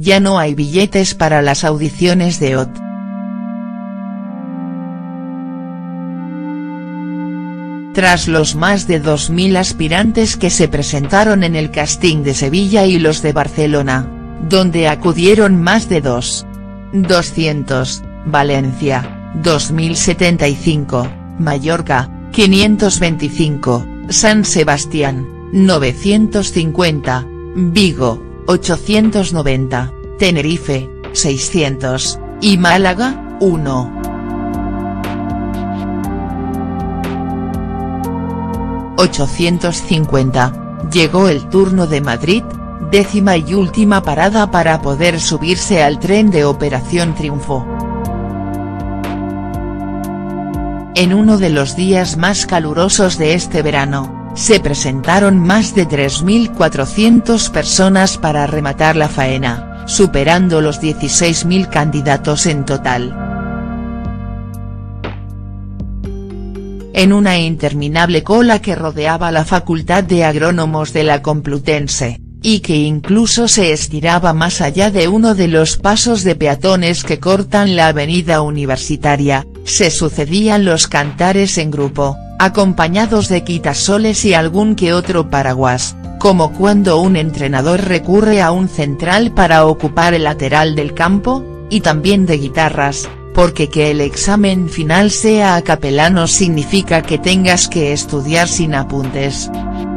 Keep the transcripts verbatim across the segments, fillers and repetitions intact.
ya no hay billetes para las audiciones de O T. Tras los más de dos mil aspirantes que se presentaron en el casting de Sevilla y los de Barcelona, donde acudieron más de dos mil doscientos, Valencia, dos mil setenta y cinco, Mallorca, quinientos veinticinco, San Sebastián, novecientos cincuenta, Vigo, ochocientos noventa, Tenerife, seiscientos, y Málaga, uno. ochocientos cincuenta, llegó el turno de Madrid, décima y última parada para poder subirse al tren de Operación Triunfo. En uno de los días más calurosos de este verano, se presentaron más de tres mil cuatrocientas personas para rematar la faena, superando los dieciséis mil candidatos en total. En una interminable cola que rodeaba la Facultad de Agrónomos de la Complutense, y que incluso se estiraba más allá de uno de los pasos de peatones que cortan la avenida Universitaria, se sucedían los cantares en grupo, acompañados de quitasoles y algún que otro paraguas, como cuando un entrenador recurre a un central para ocupar el lateral del campo, y también de guitarras, porque que el examen final sea a capela no significa que tengas que estudiar sin apuntes.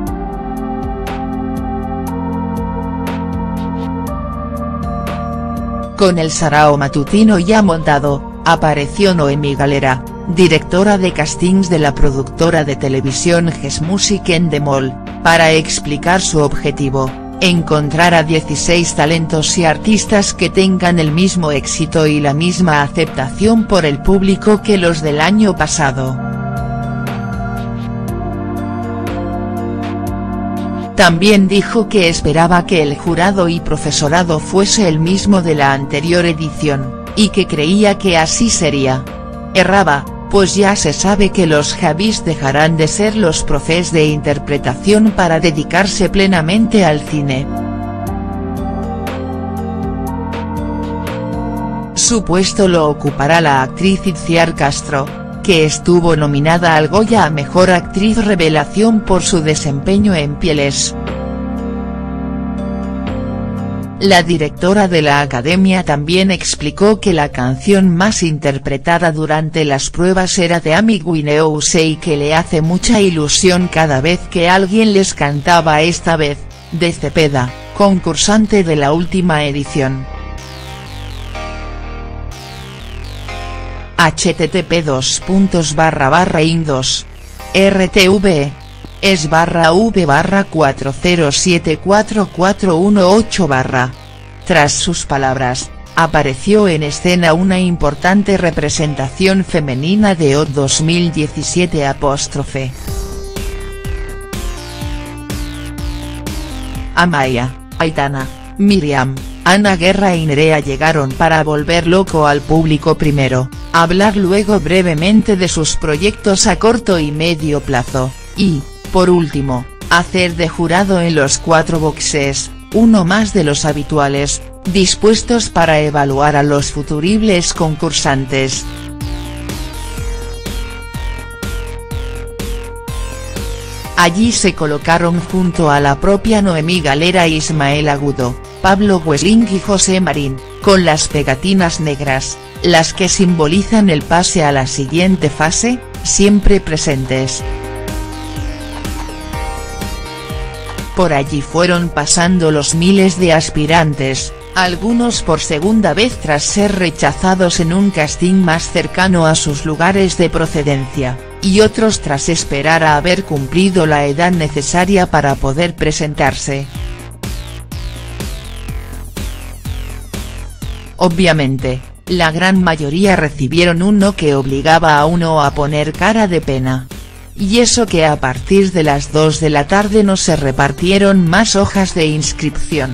Con el sarao matutino ya montado, apareció Noemí Galera, directora de castings de la productora de televisión GESmusic Endemol, para explicar su objetivo: encontrar a dieciséis talentos y artistas que tengan el mismo éxito y la misma aceptación por el público que los del año pasado. También dijo que esperaba que el jurado y profesorado fuese el mismo de la anterior edición, y que creía que así sería. Erraba, pues ya se sabe que los Javis dejarán de ser los profes de interpretación para dedicarse plenamente al cine. Su puesto lo ocupará la actriz Itziar Castro, que estuvo nominada al Goya a Mejor Actriz Revelación por su desempeño en Pieles. La directora de la Academia también explicó que la canción más interpretada durante las pruebas era de Amy Winehouse y que le hace mucha ilusión cada vez que alguien les cantaba, esta vez, de Cepeda, concursante de la última edición. http dos puntos barra barra indos rtv es barra v barra cuatro cero siete cuatro cuatro uno ocho barra. Tras sus palabras, apareció en escena una importante representación femenina de O T dos mil diecisiete apóstrofe. Amaya, Aitana, Miriam, Ana Guerra y Nerea llegaron para volver loco al público primero, hablar luego brevemente de sus proyectos a corto y medio plazo, y, por último, hacer de jurado en los cuatro boxes, uno más de los habituales, dispuestos para evaluar a los futuribles concursantes. Allí se colocaron junto a la propia Noemí Galera Ismael Agudo, Pablo Wesling y José Marín, con las pegatinas negras, las que simbolizan el pase a la siguiente fase, siempre presentes. Por allí fueron pasando los miles de aspirantes, algunos por segunda vez tras ser rechazados en un casting más cercano a sus lugares de procedencia, y otros tras esperar a haber cumplido la edad necesaria para poder presentarse. Obviamente, la gran mayoría recibieron un no que obligaba a uno a poner cara de pena. Y eso que a partir de las dos de la tarde no se repartieron más hojas de inscripción.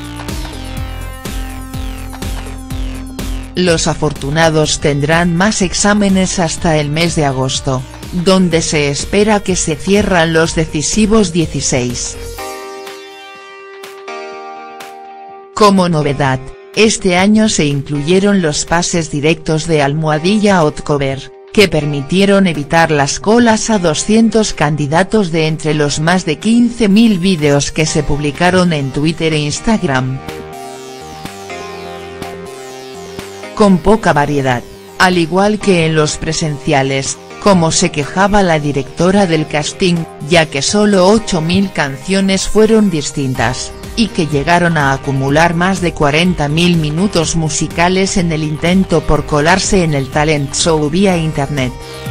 Los afortunados tendrán más exámenes hasta el mes de agosto, donde se espera que se cierran los decisivos dieciséis. Como novedad, Este año se incluyeron los pases directos de Almohadilla Hot Cover, que permitieron evitar las colas a doscientos candidatos de entre los más de quince mil vídeos que se publicaron en Twitter e Instagram. Con poca variedad, al igual que en los presenciales, como se quejaba la directora del casting, ya que solo ocho mil canciones fueron distintas, y que llegaron a acumular más de cuarenta mil minutos musicales en el intento por colarse en el talent show vía internet.